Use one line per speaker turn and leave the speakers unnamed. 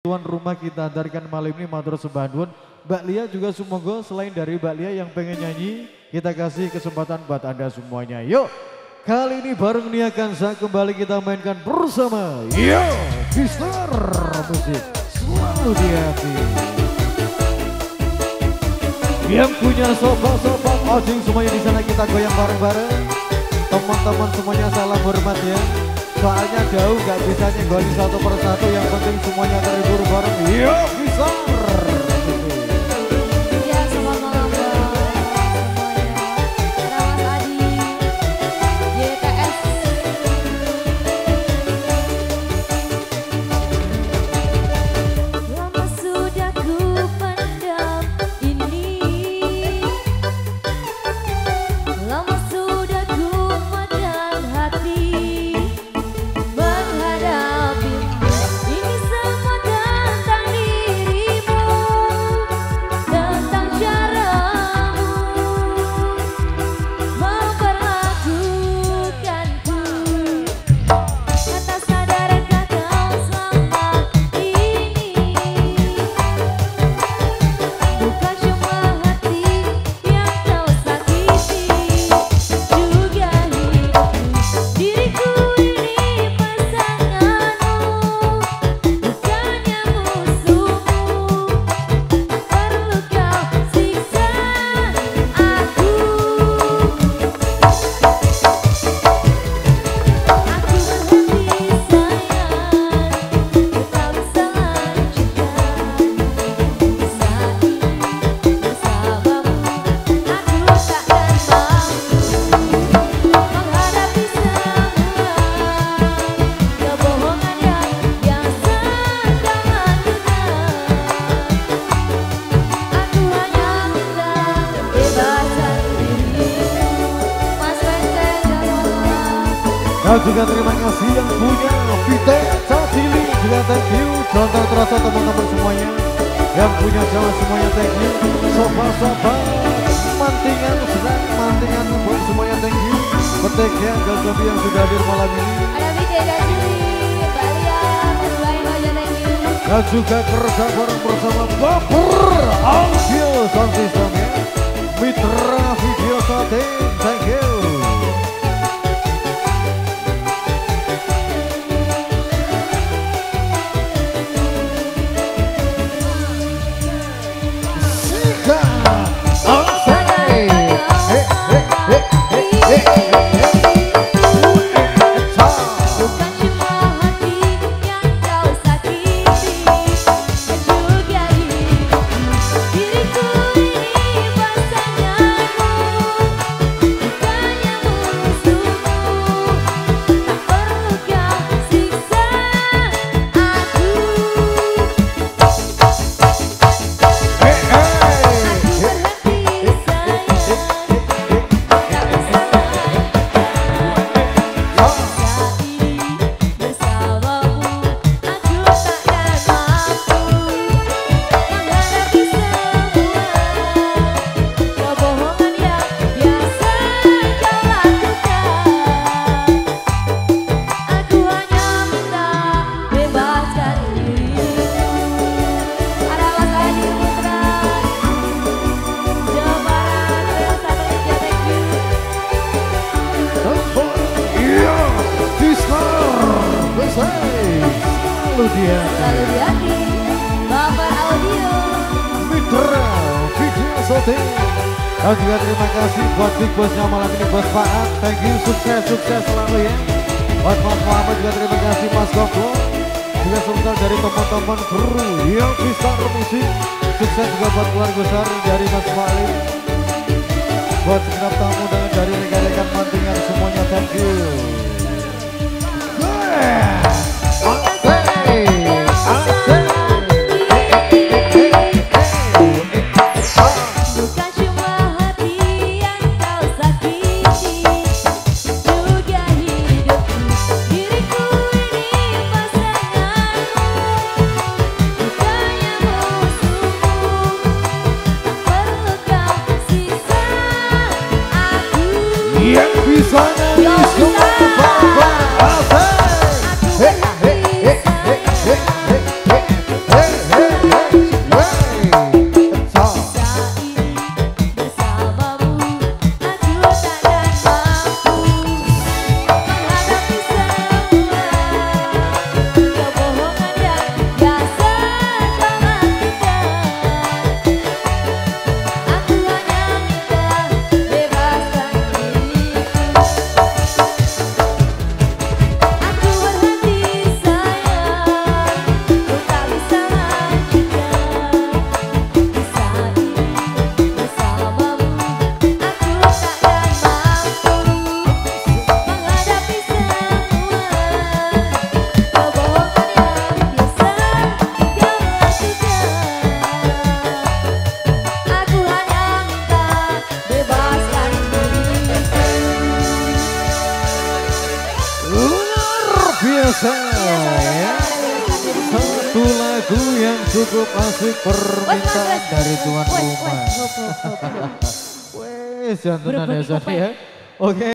tuan rumah kita antarkan malam ini matur sembah nuwun. Mbak Lia juga semoga selain dari Mbak Lia yang pengen nyanyi, kita kasih kesempatan buat Anda semuanya. Yuk, kali ini bareng Nia Kansa kembali kita mainkan bersama. Yo, Mister Musik selalu di hati. Yang punya sofa-sofa ojeng semuanya di sana kita goyang bareng-bareng. Teman-teman semuanya salam hormat ya. Soalnya jauh gak bisa nyenggolin satu persatu, yang penting semuanya terhibur bareng. Yo, bisa.
Ya, selamat malam semuanya. Mas Adi, YTS. Lama sudah ku pendam ini, lama sudah ku pendam hati. Ini semua tentang dirimu, tentang caramu memperlakukanku. Kata sadarkah kau selama ini, bukan cuma hati yang kau sakiti, juga hidupku. Diriku ini pasanganmu, bukannya musuhmu. Perlu kau siksa aku. Aku berhenti sayang, tak bisa lanjutkan kisah ini bersamamu. Aku takkan mampu menghadapi semua kebohongan yang sedang lakukan. Aku hanya minta kebebasan dirimu. Mas Wenteng dan Mama.
Dan juga terima kasih yang punya Vite Cacili, juga thank you. Contoh terasa teman-teman semuanya yang punya jalan semuanya thank you. Sofa-sofa mantingan sedang mantingan buat semuanya thank you. Peteknya Gazobi yang sudah hadir malam ini.
Ada Vite dan Juli, Mbak Lia, Mas Bayu aja thank you.
Dan juga kerja bareng bersama Baper Audio Sound System ya. Mitra Video Shooting thank you.
Bukan cuma hati yang kau sakiti, juga hidupku. Diriku ini pasanganmu, bukannya musuhmu. Tak perlu kau siksa aku. Aku berhenti sayang, tak bisa saat ini bersamamu. Aku takkan mampu menghadapi semua kebohongan yang biasa kau lakukan. Aku hanya minta bebaskan dirimu. Ada Mas Adi Putra, Jawa Barat, Satelit ya thank you.
Iya, bisa selalu dia.
Lalu di hati, Baper Audio.
Mitra Video Shooting. Dan juga terima kasih buat Big Bossnya malam ini, Bos Faat. Thank you, sukses selalu ya. Buat Mas Muhammad juga terima kasih, Mas Goplo. Juga sebentar dari teman-teman kru yang bisa musik. Sukses juga buat keluarga besar dari Mas Malim. Buat segenap tamu dan dari rekan-rekan mantingan semuanya thank you.
Bukan cuma hati yang kau sakiti, juga hidupku. Diriku ini pasanganmu, bukannya musuhmu. Tak perlu kau siksa aku.
Yang bisa nyanyi semua. yang cukup asik permintaan dari tuan rumah. Wes jantunan ya Son ya. Oke.